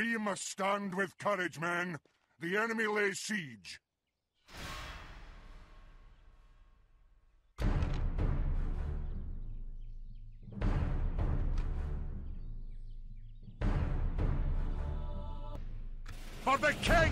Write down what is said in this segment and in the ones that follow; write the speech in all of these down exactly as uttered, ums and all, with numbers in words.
We must stand with courage, men. The enemy lays siege. For the king!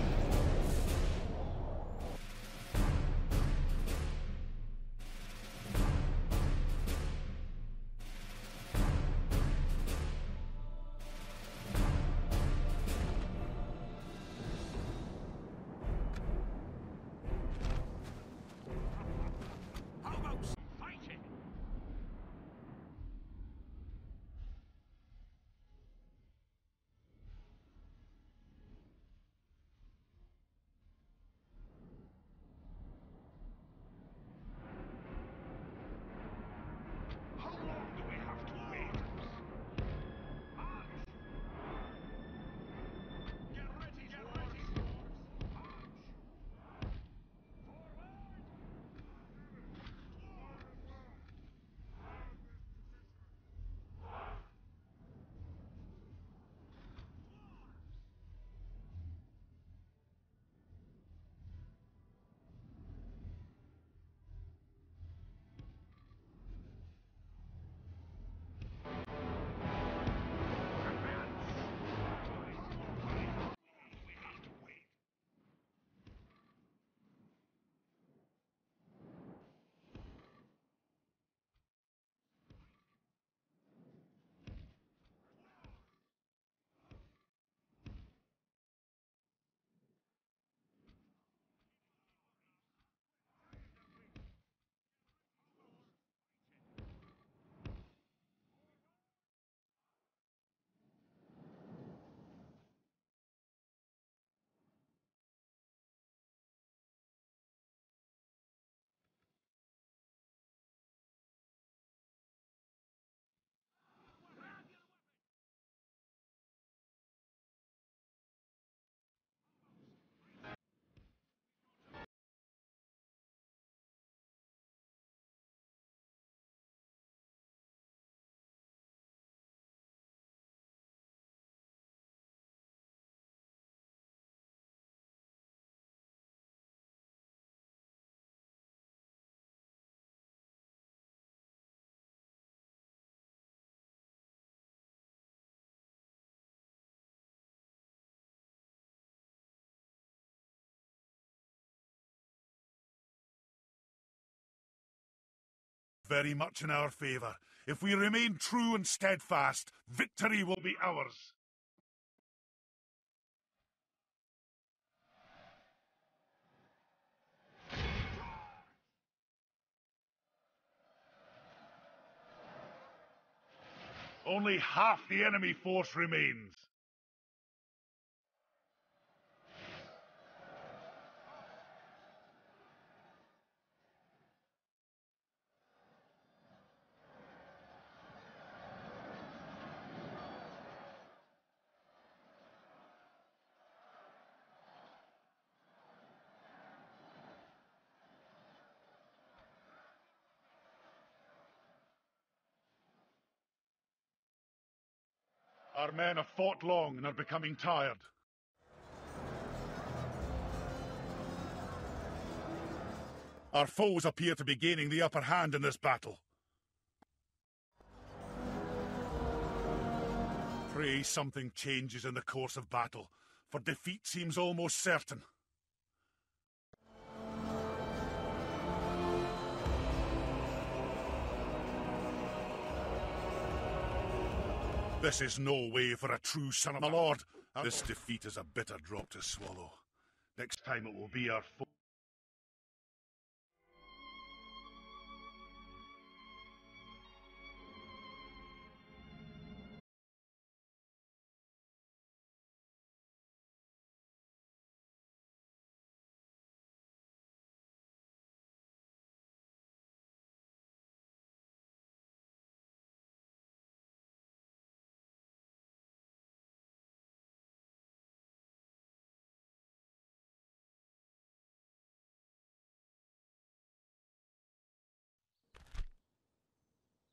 Very much in our favour. If we remain true and steadfast, victory will be ours. Only half the enemy force remains. Our men have fought long and are becoming tired. Our foes appear to be gaining the upper hand in this battle. Pray something changes in the course of battle, for defeat seems almost certain. This is no way for a true son of my lord. This defeat is a bitter drop to swallow. Next time it will be our foe.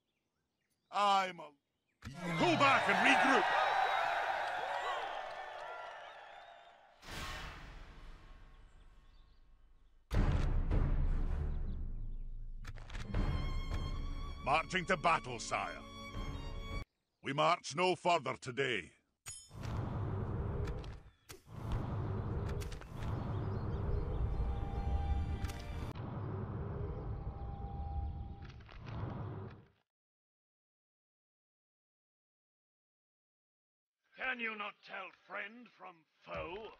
I'm a... Pull back and regroup! Marching to battle, sire. We march no further today. Can you not tell friend from foe?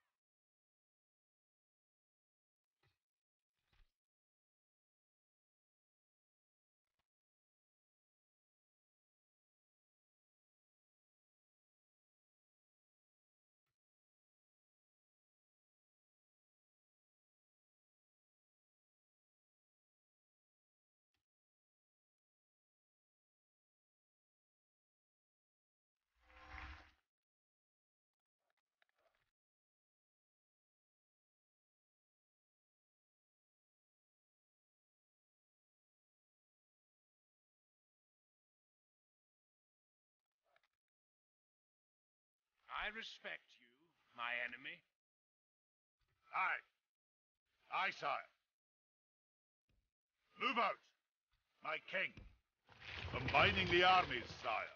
I respect you, my enemy. Aye. Aye, sire. Move out, my king. Combining the armies, sire.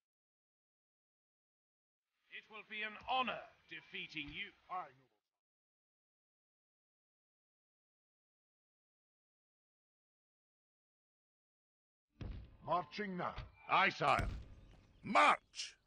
It will be an honor defeating you. Aye, noble. Marching now. Aye, sire. March!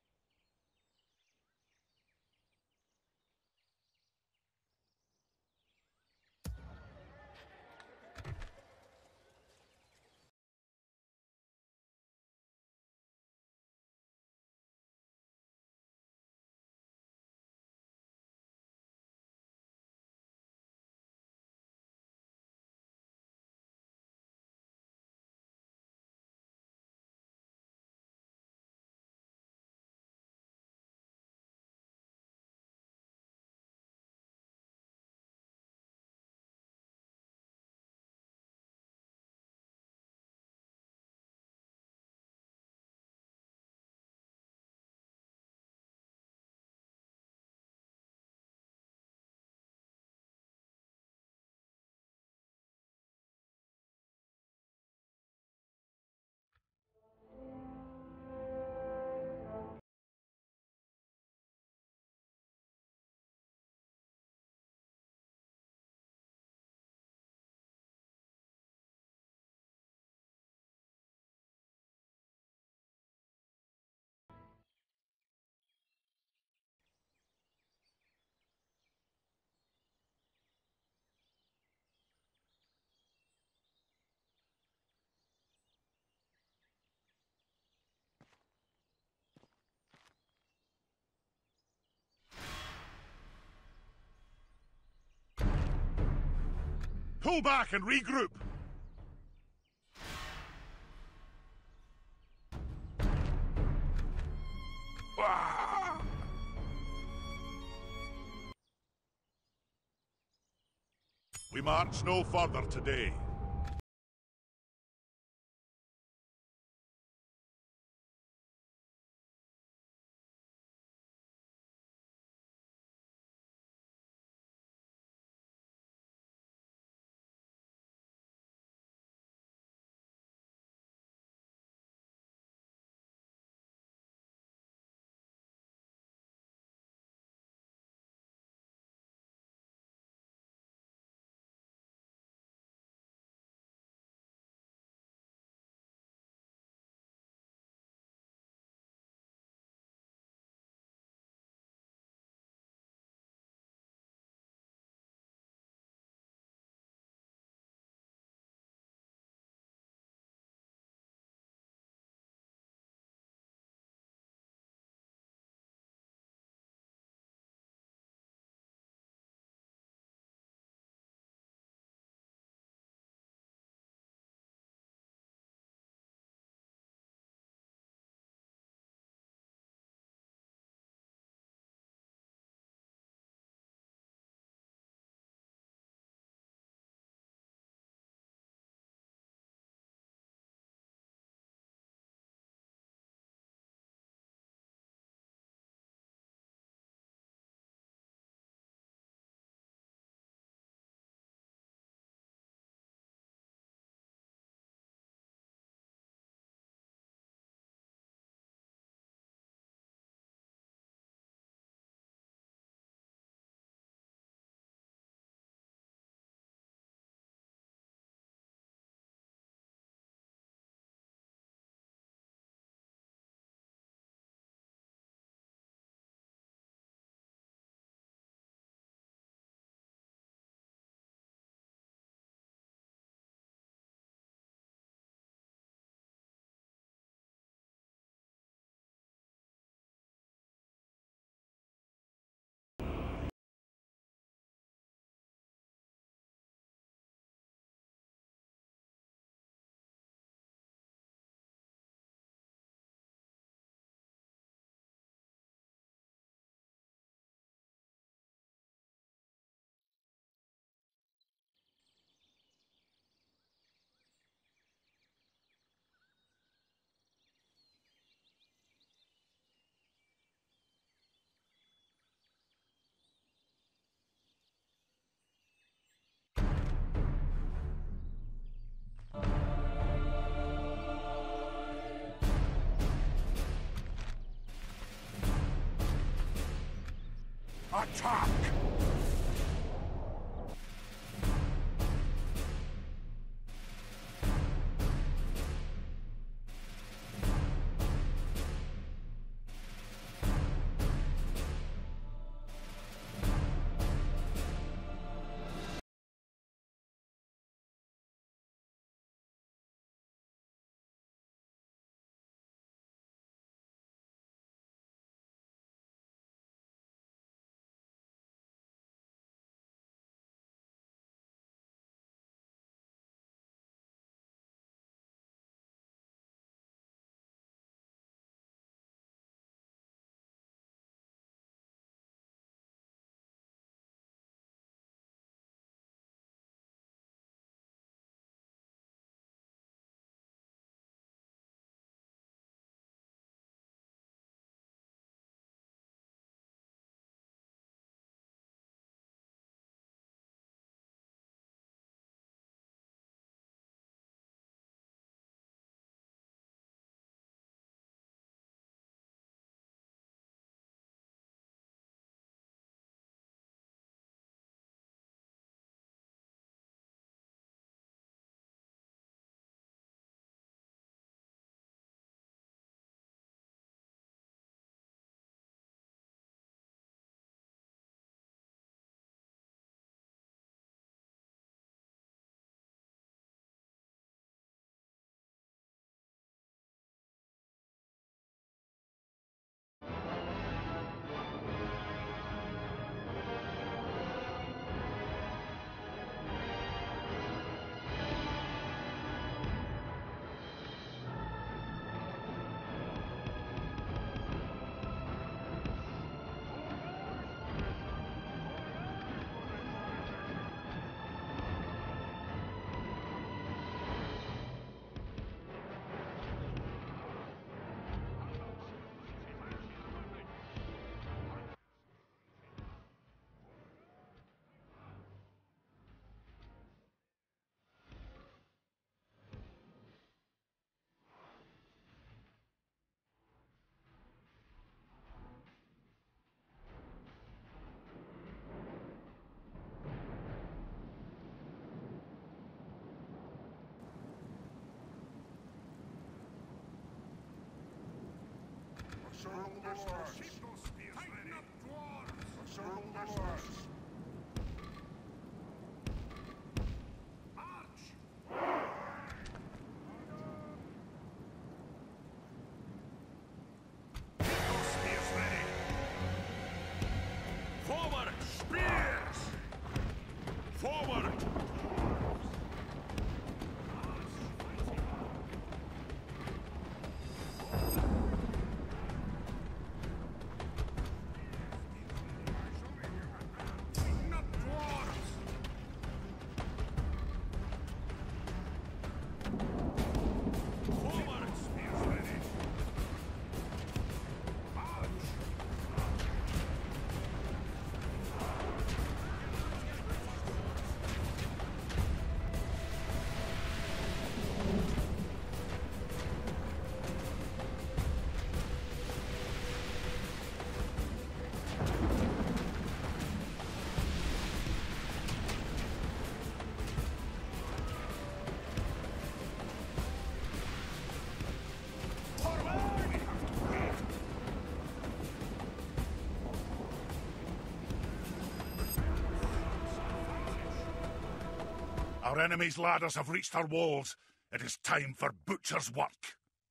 Pull back and regroup! Ah! We march no further today. Attack! Circle this house. Tighten up, dwarves! Circle this house. March! Spears ready! Forward! Spears! Forward! Our enemy's ladders have reached our walls. It is time for butcher's work.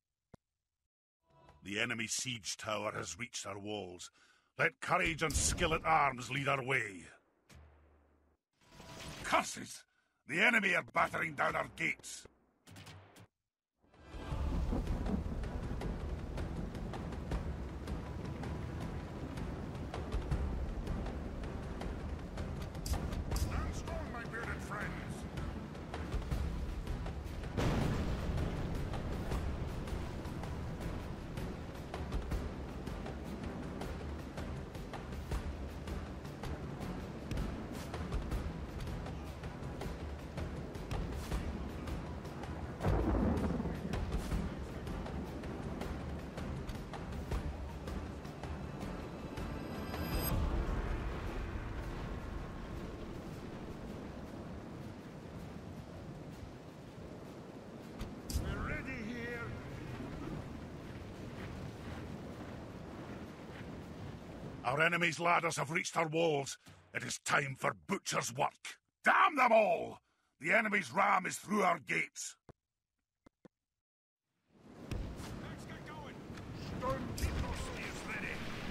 The enemy siege tower has reached our walls. Let courage and skill at arms lead our way. Curses! The enemy are battering down our gates. Stand strong, my bearded friends! Our enemy's ladders have reached our walls. It is time for butcher's work. Damn them all! The enemy's ram is through our gates. Let's get going. Stone keep those spears ready.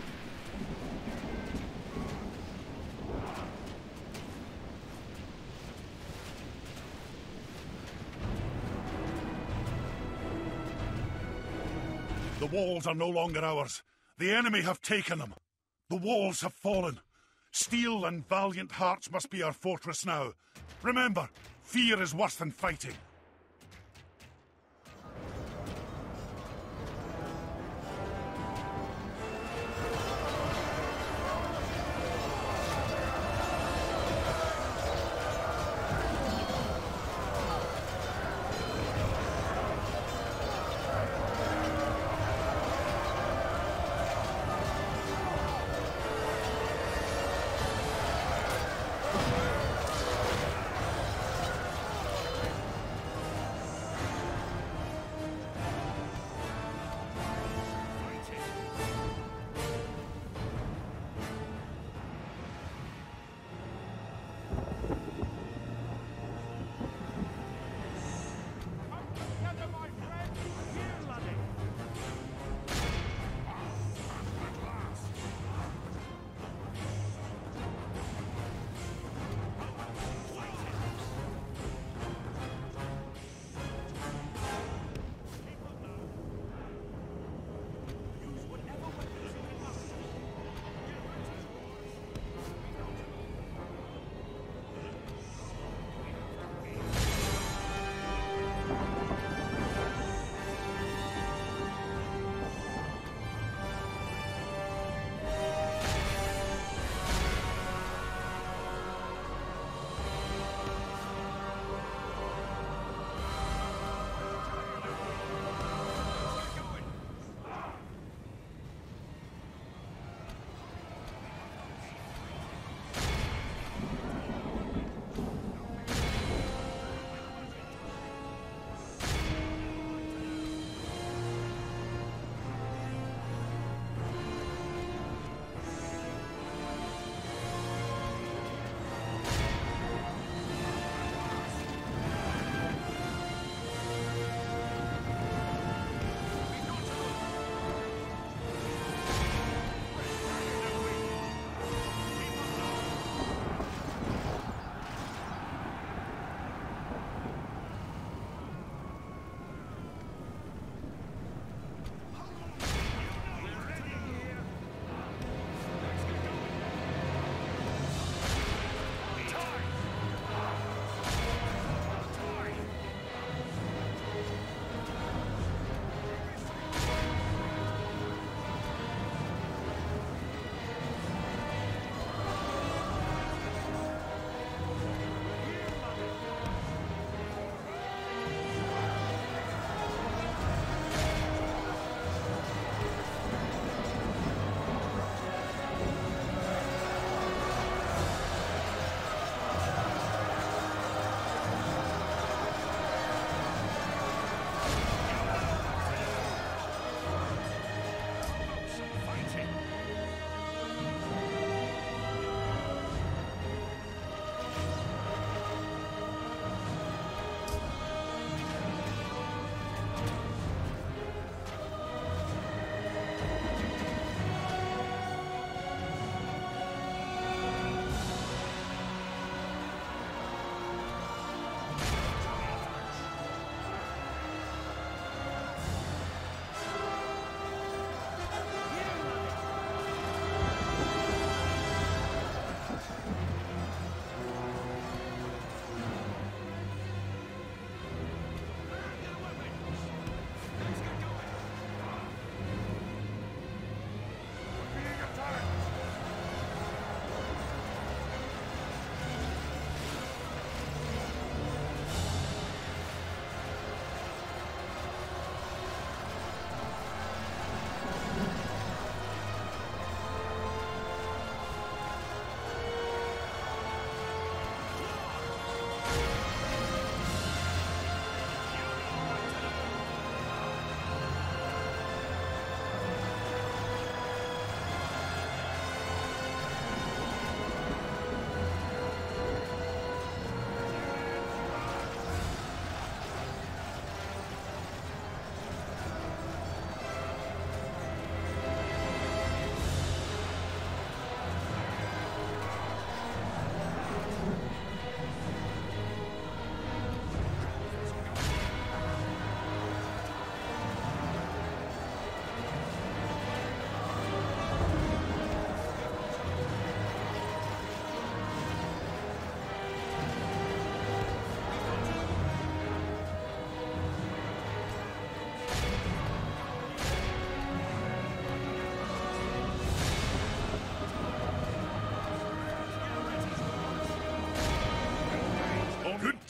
The walls are no longer ours. The enemy have taken them. The walls have fallen. Steel and valiant hearts must be our fortress now. Remember, fear is worse than fighting.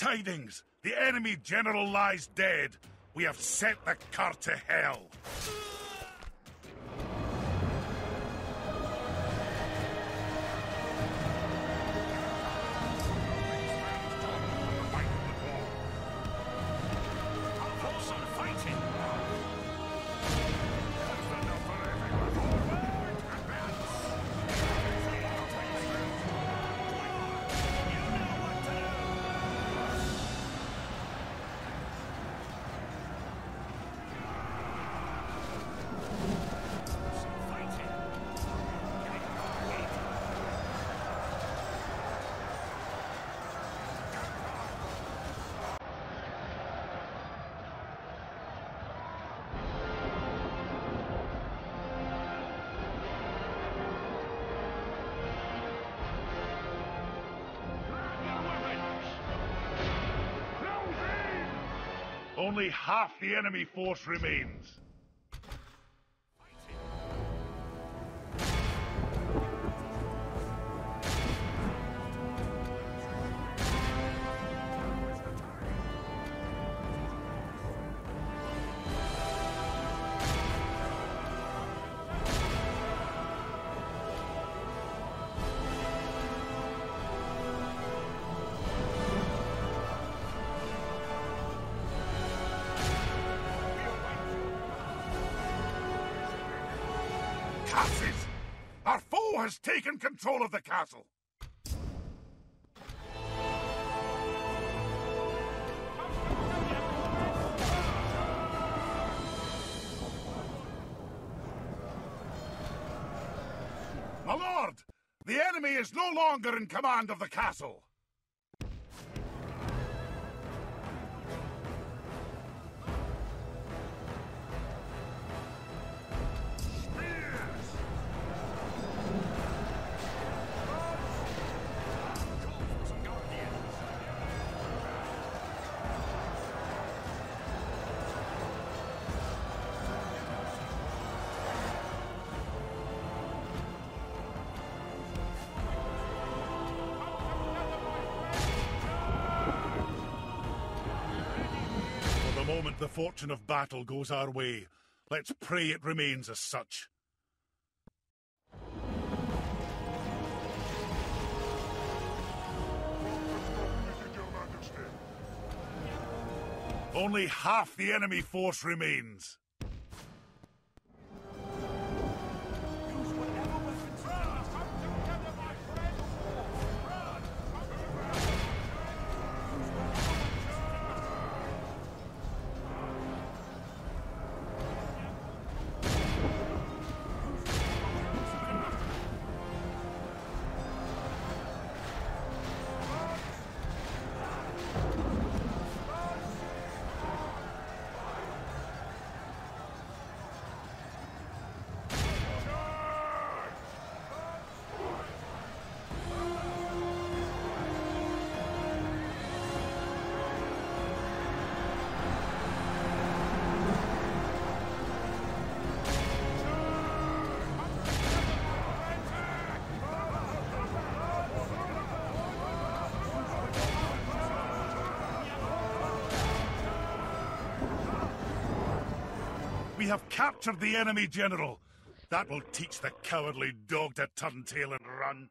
tidings! The enemy general lies dead. We have sent the cart to hell. Only half the enemy force remains. Casses! Our foe has taken control of the castle! My lord! The enemy is no longer in command of the castle! The moment the fortune of battle goes our way, let's pray it remains as such. Only half the enemy force remains. We have captured the enemy general. That will teach the cowardly dog to turn tail and run.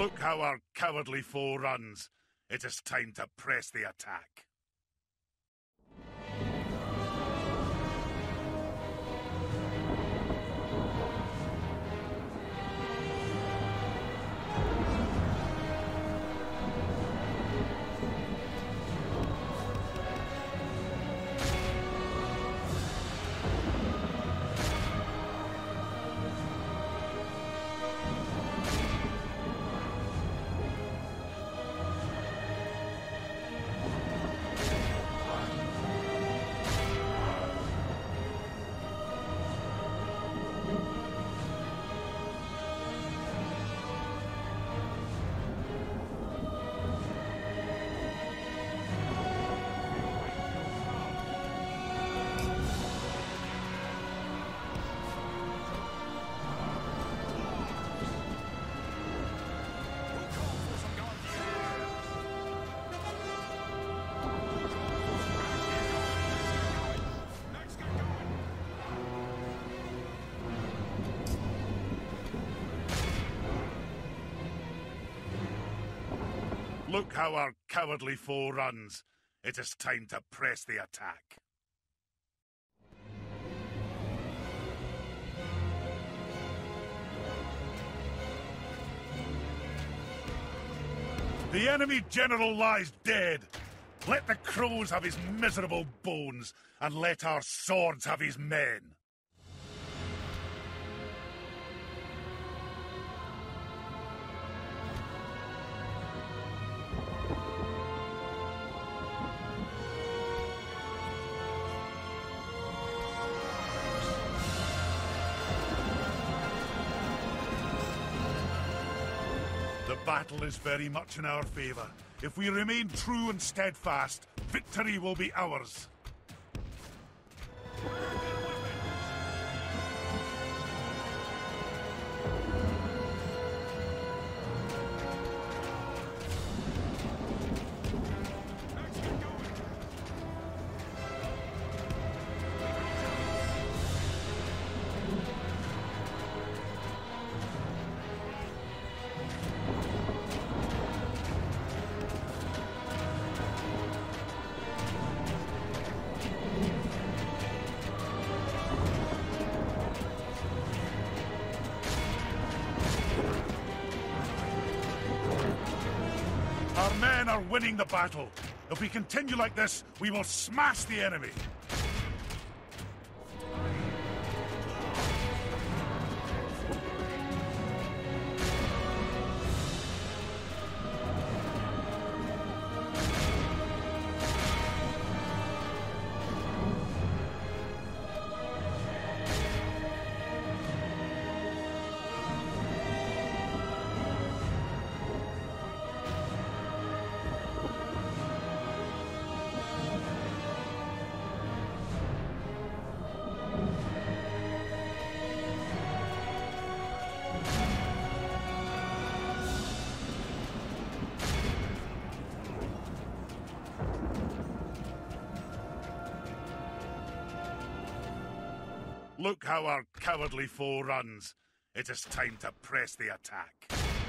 Look how our cowardly foe runs. It is time to press the attack. Look how our cowardly foe runs. It is time to press the attack. The enemy general lies dead. Let the crows have his miserable bones, and let our swords have his men. The battle is very much in our favour. If we remain true and steadfast, victory will be ours. Our men are winning the battle. If we continue like this, we will smash the enemy. Look how our cowardly foe runs. It is time to press the attack.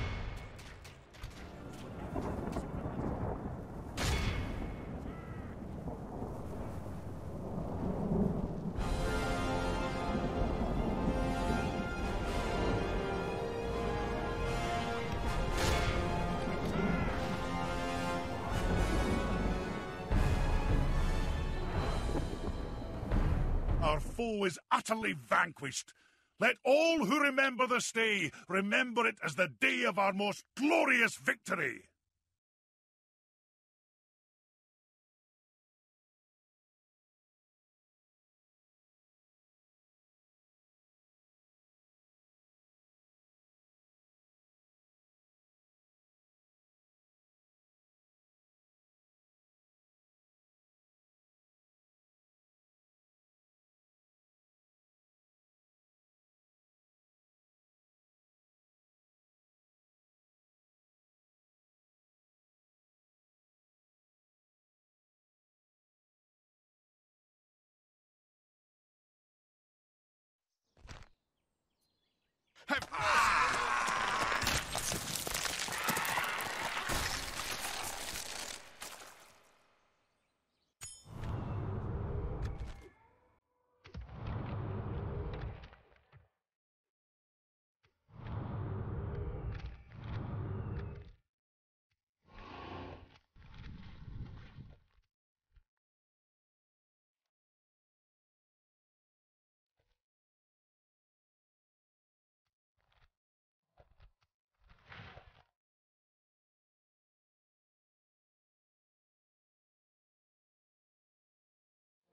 Our foe is utterly vanquished. Let all who remember this day remember it as the day of our most glorious victory. Have